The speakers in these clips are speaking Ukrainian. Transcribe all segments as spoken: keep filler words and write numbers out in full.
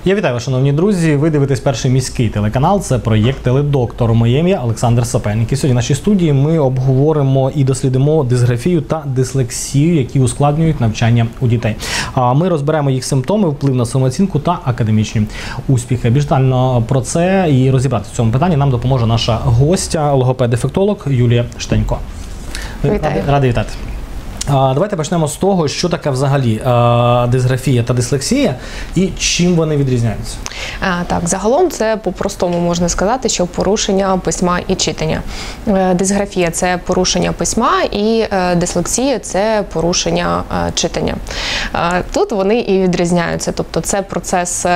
Я вітаю вас, шановні друзі. Ви дивитесь перший міський телеканал. Це проєкт «Теледоктор». Моє ім'я Олександр Сапельник. І сьогодні в нашій студії ми обговоримо і дослідимо дисграфію та дислексію, які ускладнюють навчання у дітей. Ми розберемо їх симптоми, вплив на самооцінку та академічні успіхи. Більш детально про це і розібратися в цьому питанні нам допоможе наша гостя, логопед-дефектолог Юлія Штенько. Вітаю. Радий вітати. Давайте почнемо з того, що таке взагалі дисграфія та дислексія і чим вони відрізняються. А, так, загалом це по-простому можна сказати, що порушення письма і читання. Дисграфія – це порушення письма, і дислексія – це порушення читання. Тут вони і відрізняються, тобто це процес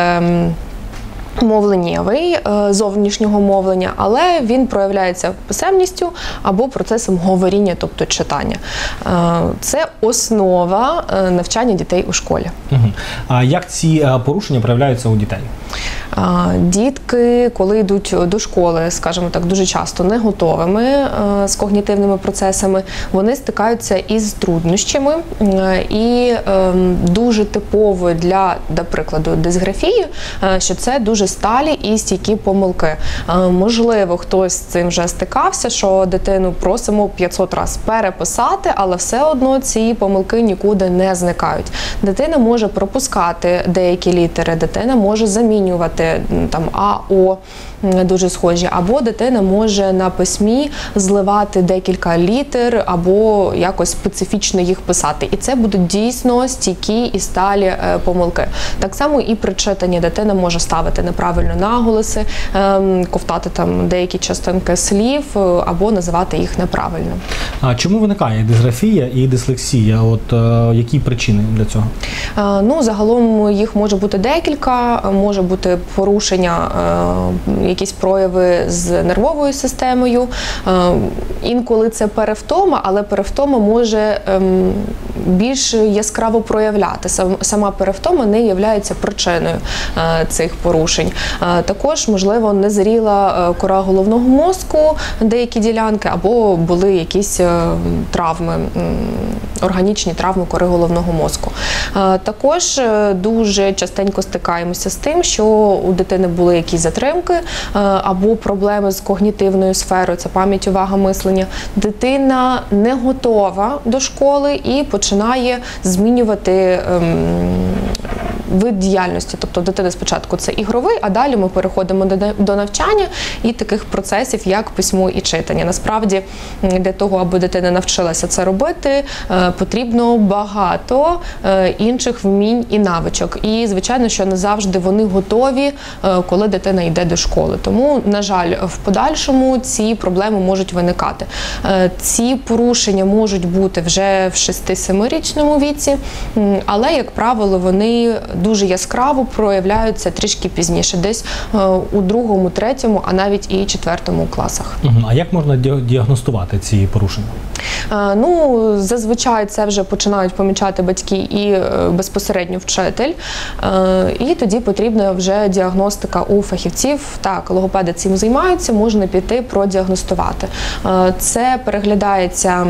мовленнєвий, зовнішнього мовлення, але він проявляється писемністю або процесом говоріння, тобто читання. Це основа навчання дітей у школі. Угу. А як ці порушення проявляються у дітей? Дітки, коли йдуть до школи, скажімо так, дуже часто не готовими з когнітивними процесами, вони стикаються із труднощами, і дуже типово для, до прикладу, дисграфії, що це дуже сталі і стійкі помилки. Можливо, хтось з цим вже стикався, що дитину просимо п'ятсот разів переписати, але все одно ці помилки нікуди не зникають. Дитина може пропускати деякі літери, дитина може замінювати там А, О, дуже схожі, або дитина може на письмі зливати декілька літер, або якось специфічно їх писати. І це будуть дійсно стійкі і сталі помилки. Так само і при читанні дитина може ставити неправильно наголоси, ковтати там деякі частинки слів, або називати їх неправильно. А чому виникає дисграфія і дислексія? От е, які причини для цього? Е, ну, загалом їх може бути декілька, може бути порушення, е, якісь прояви з нервовою системою. Інколи це перевтома, але перевтома може більш яскраво проявляти. Сама перевтома не є причиною цих порушень. Також, можливо, незріла кора головного мозку, деякі ділянки, або були якісь травми, органічні травми кори головного мозку. Також дуже частенько стикаємося з тим, що у дитини були якісь затримки, або проблеми з когнітивною сферою, це пам'ять, увага, мислення. Дитина не готова до школи і починає змінювати ем, вид діяльності. Тобто дитина спочатку це ігровий, а далі ми переходимо до навчання і таких процесів, як письмо і читання. Насправді, для того, аби дитина навчилася це робити, потрібно багато інших вмінь і навичок. І, звичайно, що не завжди вони готові, коли дитина йде до школи. Тому, на жаль, в подальшому ці проблеми можуть виникати. Ці порушення можуть бути вже в шести-семирічному віці, але, як правило, вони дуже яскраво проявляються трішки пізніше, десь у другому, третьому, а навіть і четвертому класах. А як можна діагностувати ці порушення? Ну, зазвичай це вже починають помічати батьки і безпосередньо вчитель, і тоді потрібна вже діагностика у фахівців. Так, логопеди цим займаються, можна піти продіагностувати. Це переглядається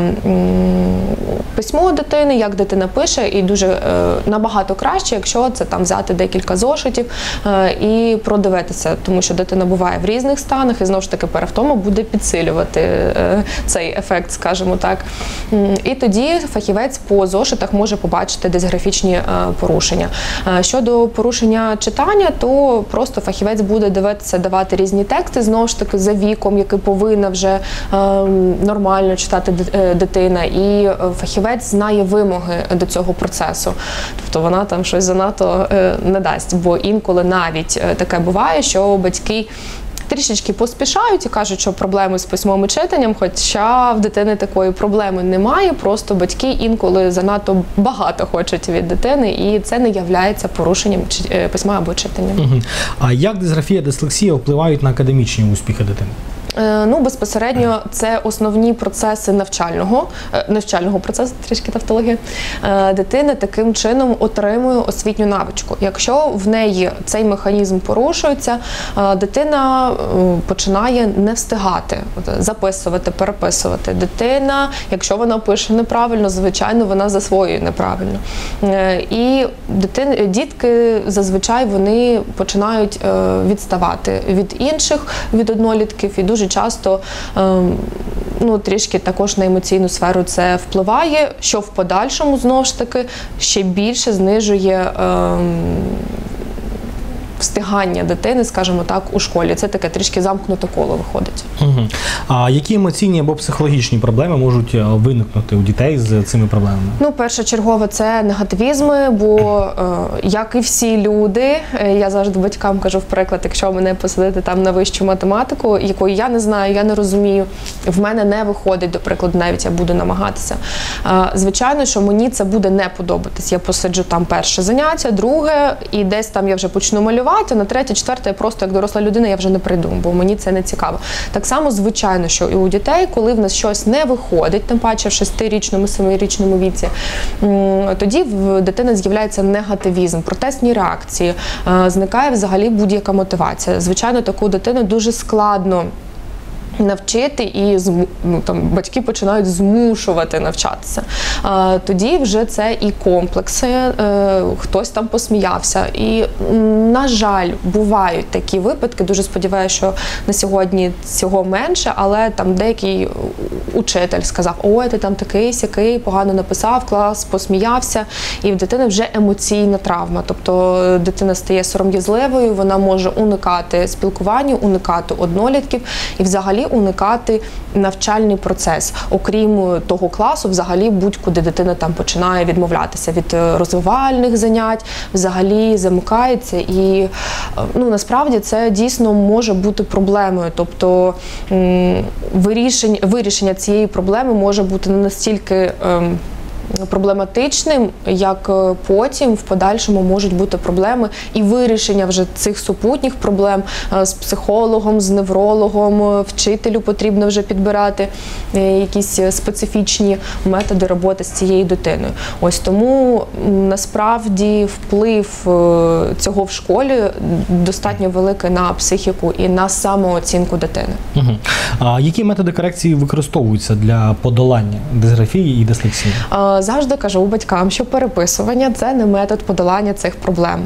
письмо дитини, як дитина пише, і дуже набагато краще, якщо це там взяти декілька зошитів і продивитися, тому що дитина буває в різних станах, і знову ж таки перевтома буде підсилювати цей ефект, скажімо так. І тоді фахівець по зошитах може побачити дисграфічні порушення. Щодо порушення читання, то просто фахівець буде дивитися, давати різні тексти, знову ж таки, за віком, який повинна вже нормально читати дитина, і фахівець знає вимоги до цього процесу. Тобто вона там щось занадто не дасть, бо інколи навіть таке буває, що батьки трішечки поспішають і кажуть, що проблеми з письмом і читанням, хоча в дитини такої проблеми немає, просто батьки інколи занадто багато хочуть від дитини, і це не являється порушенням письма або читання. Угу. А як дисграфія, дислексія впливають на академічні успіхи дитини? Ну, безпосередньо це основні процеси навчального, навчального процесу, трішки тавтологія. Дитина таким чином отримує освітню навичку. Якщо в неї цей механізм порушується, дитина починає не встигати записувати, переписувати. Дитина, якщо вона пише неправильно, звичайно, вона засвоює неправильно. І дитини, дітки зазвичай вони починають відставати від інших, від однолітків, і дуже часто ну, трішки також на емоційну сферу це впливає, що в подальшому, знову ж таки, ще більше знижує встигання дитини, скажімо так, у школі. Це таке трішки замкнуте коло виходить. Угу. А які емоційні або психологічні проблеми можуть виникнути у дітей з цими проблемами? Ну, першочергово це негативізми, бо, е, як і всі люди, е, я завжди батькам кажу в приклад, якщо мене посадити там на вищу математику, якої я не знаю, я не розумію, в мене не виходить, до прикладу, навіть я буду намагатися. Е, звичайно, що мені це буде не подобатись. Я посиджу там перше заняття, друге, і десь там я вже почну малювати, на третє, четверте, я просто як доросла людина, я вже не прийду, бо мені це не цікаво. Так само, звичайно, що і у дітей, коли в нас щось не виходить, тим паче в шестирічному, семирічному віці, тоді в дитини з'являється негативізм, протестні реакції, зникає взагалі будь-яка мотивація. Звичайно, таку дитину дуже складно навчити, і ну, там, батьки починають змушувати навчатися. А, тоді вже це і комплекси, е, хтось там посміявся. І, на жаль, бувають такі випадки, дуже сподіваюся, що на сьогодні цього менше, але там деякий учитель сказав: ой, ти там такий, сякий, погано написав, клас, посміявся, і в дитини вже емоційна травма. Тобто дитина стає сором'язливою, вона може уникати спілкування, уникати однолітків і взагалі уникати навчальний процес. Окрім того класу, взагалі будь-куди дитина там починає відмовлятися від розвивальних занять, взагалі замикається. І ну, насправді це дійсно може бути проблемою. Тобто вирішення, вирішення цієї проблеми може бути не настільки проблематичним, як потім в подальшому можуть бути проблеми і вирішення вже цих супутніх проблем з психологом, з неврологом, вчителю потрібно вже підбирати якісь специфічні методи роботи з цією дитиною. Ось тому насправді вплив цього в школі достатньо великий на психіку і на самооцінку дитини. Угу. А які методи корекції використовуються для подолання дисграфії і дислексії? Завжди кажу батькам, що переписування – це не метод подолання цих проблем.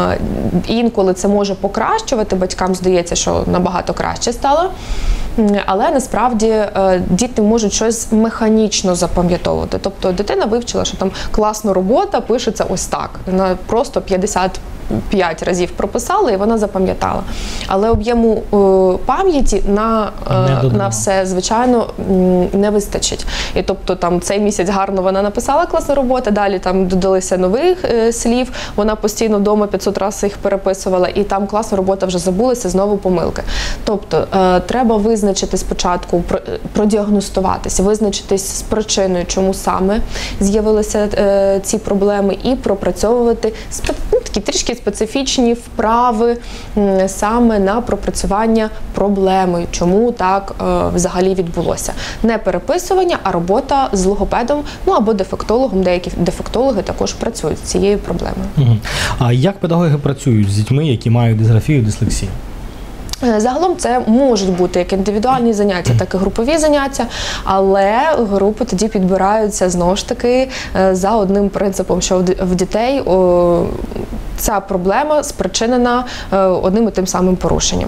Інколи це може покращувати, батькам здається, що набагато краще стало, але насправді діти можуть щось механічно запам'ятовувати. Тобто дитина вивчила, що там класна робота пишеться ось так. Вона просто п'ятдесят п'ять разів прописала і вона запам'ятала. Але об'єму е, пам'яті на, е, на все, звичайно, не вистачить. І тобто там цей місяць гарно вона написала класну роботу, далі там додалися нових е, слів, вона постійно вдома п'ятсот разів їх переписувала, і там класна робота вже забулася, знову помилки. Тобто е, треба визначити спочатку, про, продіагностуватися, визначитись з причиною, чому саме з'явилися е, ці проблеми, і пропрацьовувати ну, такі трішки специфічні вправи саме на пропрацювання проблеми, чому так е, взагалі відбулося. Не переписування, а робота з логопедом, ну або дефектологом. Деякі дефектологи також працюють з цією проблемою. Угу. А як педагоги працюють з дітьми, які мають дисграфію, дислексію? Загалом це можуть бути як індивідуальні заняття, так і групові заняття, але групи тоді підбираються, знову ж таки, за одним принципом, що в дітей о, ця проблема спричинена одним і тим самим порушенням.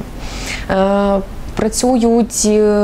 Працюють,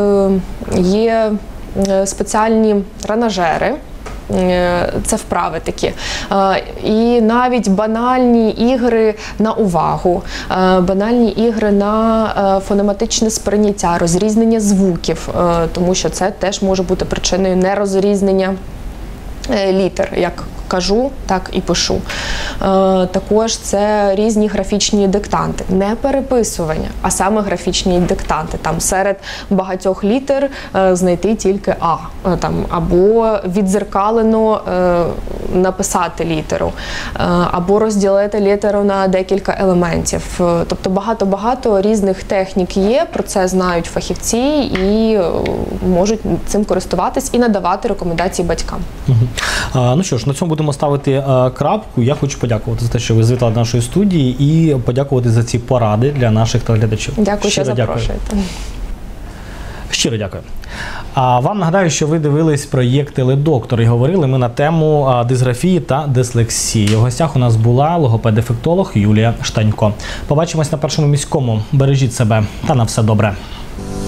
є спеціальні тренажери, це вправи такі. І навіть банальні ігри на увагу, банальні ігри на фонематичне сприйняття, розрізнення звуків, тому що це теж може бути причиною нерозрізнення літер, як кажу, так і пишу. Також це різні графічні диктанти. Не переписування, а саме графічні диктанти. Там серед багатьох літер знайти тільки А. Там, або віддзеркалено написати літеру, або розділити літеру на декілька елементів. Тобто багато-багато різних технік є, про це знають фахівці і можуть цим користуватись і надавати рекомендації батькам. Угу. А, ну що ж, на цьому будемо ставити а, крапку. Я хочу подякувати за те, що ви завітали до нашої студії, і подякувати за ці поради для наших телеглядачів. Дякую, Щиро що запрошуєте. Дякую. Щиро дякую. А вам нагадаю, що ви дивились проєкт «Теледоктор» і говорили ми на тему а, дисграфії та дислексії. У гостях у нас була логопед-дефектолог Юлія Штанько. Побачимось на Першому міському. Бережіть себе та на все добре.